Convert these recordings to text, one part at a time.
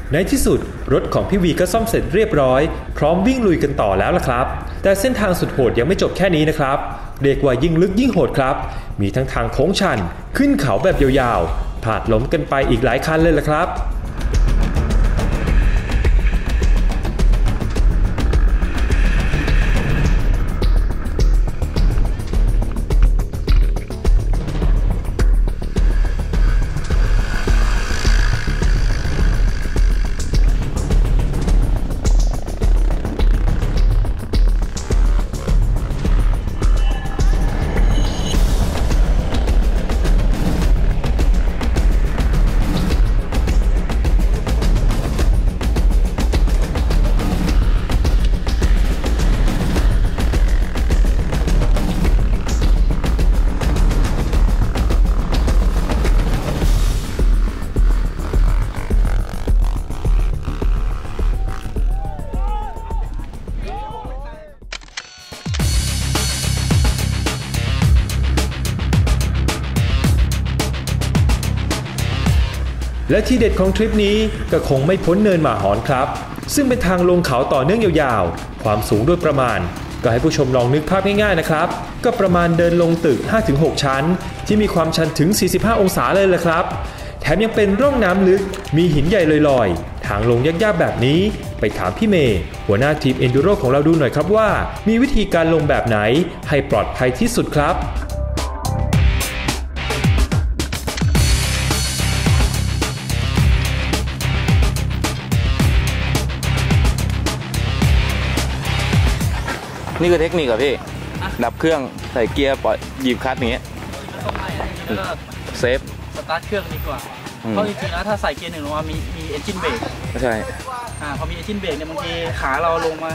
ในที่สุดรถของพี่วีก็ซ่อมเสร็จเรียบร้อยพร้อมวิ่งลุยกันต่อแล้วล่ะครับแต่เส้นทางสุดโหดยังไม่จบแค่นี้นะครับเรียกว่ายิ่งลึกยิ่งโหดครับมีทั้งทางโค้งชันขึ้นเขาแบบยาวๆพลาดล้มกันไปอีกหลายคันเลยล่ะครับและที่เด็ดของทริปนี้ก็คงไม่พ้นเนินหมาหอนครับซึ่งเป็นทางลงเขาต่อเนื่องยาวๆความสูงโดยประมาณก็ให้ผู้ชมลองนึกภาพง่ายๆนะครับก็ประมาณเดินลงตึก 5-6 ชั้นที่มีความชันถึง 45 องศาเลยล่ะครับแถมยังเป็นร่องน้ำลึกมีหินใหญ่ลอยๆทางลงยากๆแบบนี้ไปถามพี่เมย์หัวหน้าทีม Enduro ของเราดูหน่อยครับว่ามีวิธีการลงแบบไหนให้ปลอดภัยที่สุดครับนี่คือเทคนิคเหรอพี่ดับเครื่องใส่เกียร์ปล่อยหยิบคลัตช์อย่างเงี้ยเซฟสตาร์ทเครื่องดีกว่าเพราะจริงๆแล้วถ้าใส่เกียร์หนึ่งลงมามีเอนจินเบรกใช่พอมีเอนจินเบรกเนี่ยบางทีขาเราลงมา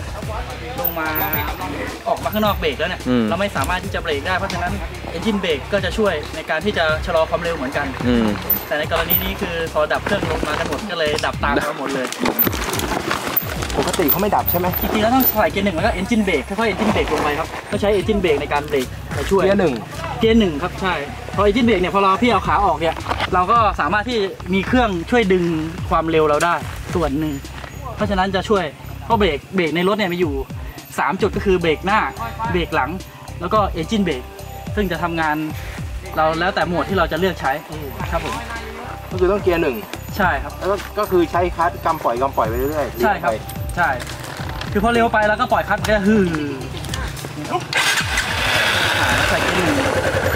ออกมาข้างนอกเบรกแล้วเนี่ยเราไม่สามารถที่จะเบรกได้เพราะฉะนั้นเอนจินเบรกก็จะช่วยในการที่จะชะลอความเร็วเหมือนกันแต่ในกรณีนี้คือพอดับเครื่องลงมาทั้งหมดก็เลยดับตามมาหมดเลยปกติเขาไม่ดับใช่ไหมจริงๆแล้วต้องใส่เกียร์หนึ่งแล้วก็เอนจินเบรกค่อยๆเอนจินเบรกลงไปครับก็ใช้เอนจินเบรกในการเบรกไปช่วยเกียร์หนึ่งครับใช่พอเอนจินเบรกเนี่ยพอเราพี่เอาขาออกเนี่ยเราก็สามารถที่มีเครื่องช่วยดึงความเร็วเราได้ส่วนหนึ่งเพราะฉะนั้นจะช่วยเพราะเบรกในรถเนี่ยมีอยู่3จุดก็คือเบรกหน้าเบรกหลังแล้วก็เอนจินเบรกซึ่งจะทำงานเราแล้วแต่โหมดที่เราจะเลือกใช้ครับผมก็คือต้องเกียร์หนึ่งใช่ครับแล้วก็คือใช้คลัตช์กำปล่อยไปเรื่อยๆใช่ครับใช่คือพอเร็วไปแล้วก็ปล่อยคลัตช์ก็ฮือใส่เกียร์หนึ่ง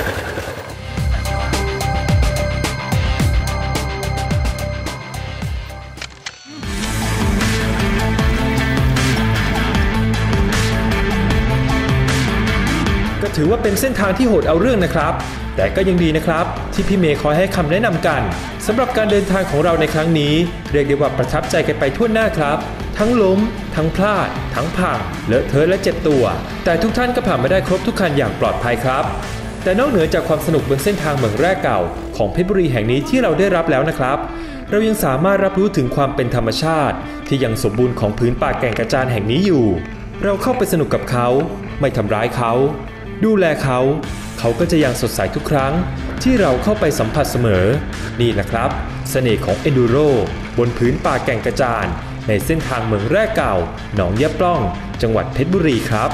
ก็ถือว่าเป็นเส้นทางที่โหดเอาเรื่องนะครับแต่ก็ยังดีนะครับที่พี่เมย์คอยให้คำแนะนำกันสำหรับการเดินทางของเราในครั้งนี้เรียกได้ว่าประทับใจกันไปทั่วหน้าครับทั้งล้มทั้งพลาดทั้งพังเลอะเทอะและเจ็บตัวแต่ทุกท่านก็ผ่านมาได้ครบทุกคันอย่างปลอดภัยครับแต่นอกเหนือจากความสนุกบนเส้นทางเหมืองแร่เก่าของเพชรบุรีแห่งนี้ที่เราได้รับแล้วนะครับเรายังสามารถรับรู้ถึงความเป็นธรรมชาติที่ยังสมบูรณ์ของพื้นป่าแก่งกระจานแห่งนี้อยู่เราเข้าไปสนุกกับเขาไม่ทำร้ายเขาดูแลเขาก็จะยังสดใสทุกครั้งที่เราเข้าไปสัมผัสเสมอนี่แหละครับเสน่ห์ของ Enduro บนพื้นป่าแก่งกระจานในเส้นทางเหมืองแร่เก่าหนองยะปล้องจังหวัดเพชรบุรีครับ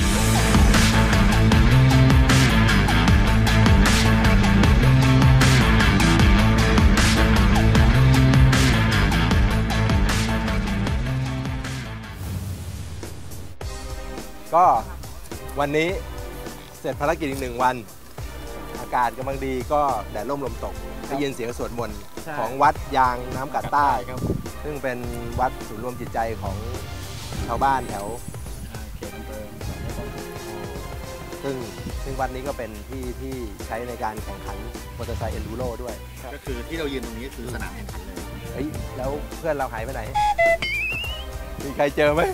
ก็วันนี้เสร็จภารกิจอีก1 วันอากาศกำลังดีก็แดดร่มลมตกได้ยินเสียงสวดมนต์ของวัดยางน้ำกัดใต้ซึ่งเป็นวัดศูนย์รวมจิตใจของชาวบ้านแถวเขตอำเภอซึ่งวัดนี้ก็เป็นที่ใช้ในการแข่งขันมอเตอร์ไซค์เอนดูโรด้วยก็คือที่เรายืนตรงนี้คือสนามแข่งขันเลยแล้วเพื่อนเราหายไปไหนมีใครเจอไหม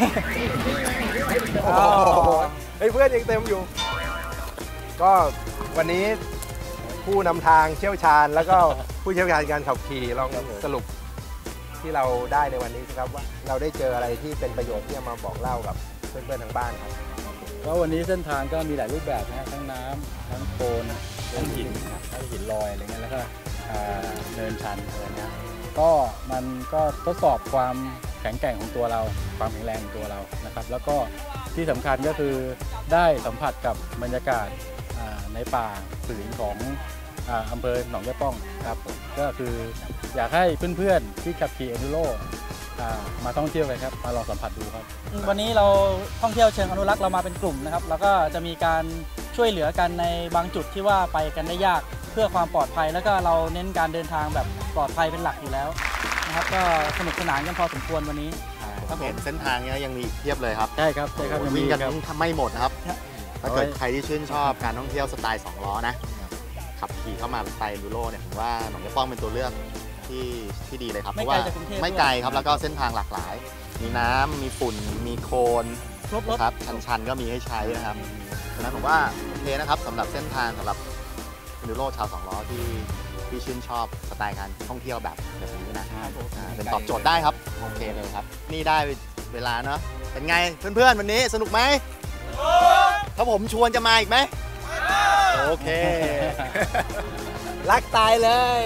เพื่อนยังเต็มอยู่ก็วันนี้ผู้นำทางเชี่ยวชาญแล้วก็ผู้เชี่ยวชาญการขับขี่ลองสรุปที่เราได้ในวันนี้ครับว่าเราได้เจออะไรที่เป็นประโยชน์ที่จะมาบอกเล่ากับเพื่อนๆทางบ้านครับก็วันนี้เส้นทางก็มีหลายรูปแบบนะทั้งน้ำทั้งโคลนทั้งหินลอยอะไรเงี้ยแล้วก็เนินชันอะไรเงี้ยก็มันก็ทดสอบความแข็งแกร่งของตัวเราความแข็งแรงของตัวเรานะครับแล้วก็ที่สำคัญก็คือได้สัมผัสกับบรรยากาศในป่าผืนของอำเภอหนองยะป้องครับผมก็คืออยากให้เพื่อนๆที่ขับขี่เอนดูโรมาท่องเที่ยวกันครับมาลองสัมผัสดูครับวันนี้เราท่องเที่ยวเชิงอนุรักษ์เรามาเป็นกลุ่มนะครับแล้วก็จะมีการช่วยเหลือกันในบางจุดที่ว่าไปกันได้ยากเพื่อความปลอดภัยแล้วก็เราเน้นการเดินทางแบบปลอดภัยเป็นหลักอยู่แล้วนะครับก็สนุกสนานกันพอสมควรวันนี้ครับผมเส้นทางนี้ยังมีอีกเพียบเลยครับใช่ครับวิ่งกันไม่หมดนะครับถ้าเกิดใครที่ชื่นชอบการท่องเที่ยวสไตล์2 ล้อนะขับขี่เข้ามาสไตล์ดูโรเนี่ยผมว่าหนองยะป้องเป็นตัวเลือกที่ดีเลยครับเพราะว่าไม่ไกลครับแล้วก็เส้นทางหลากหลายมีน้ำมีฝุ่นมีโคลนครับชันๆก็มีให้ใช้นะครับฉะนั้นผมว่าโอเคนะครับสำหรับเส้นทางสำหรับดูโรชาว2 ล้อที่ชื่นชอบสไตล์การท่องเที่ยวแบบนี้นะเป็นตอบโจทย์ได้ครับโอเคเลยครับนี่ได้เวลาเนาะเป็นไงเพื่อนๆวันนี้สนุกไหมถ้าผมชวนจะมาอีกไหมโอเครักตายเลย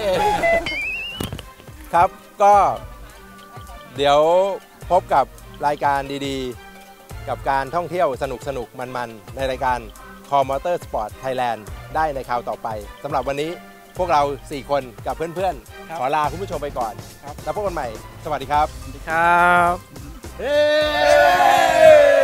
ครับก็เดี๋ยวพบกับรายการดีๆกับการท่องเที่ยวสนุกๆมันๆในรายการ Core Motorsport Thailand ได้ในคราวต่อไปสำหรับวันนี้พวกเรา4 คนกับเพื่อนๆขอลาคุณผู้ชมไปก่อนแล้วพบกันใหม่สวัสดีครับสวัสดีครับ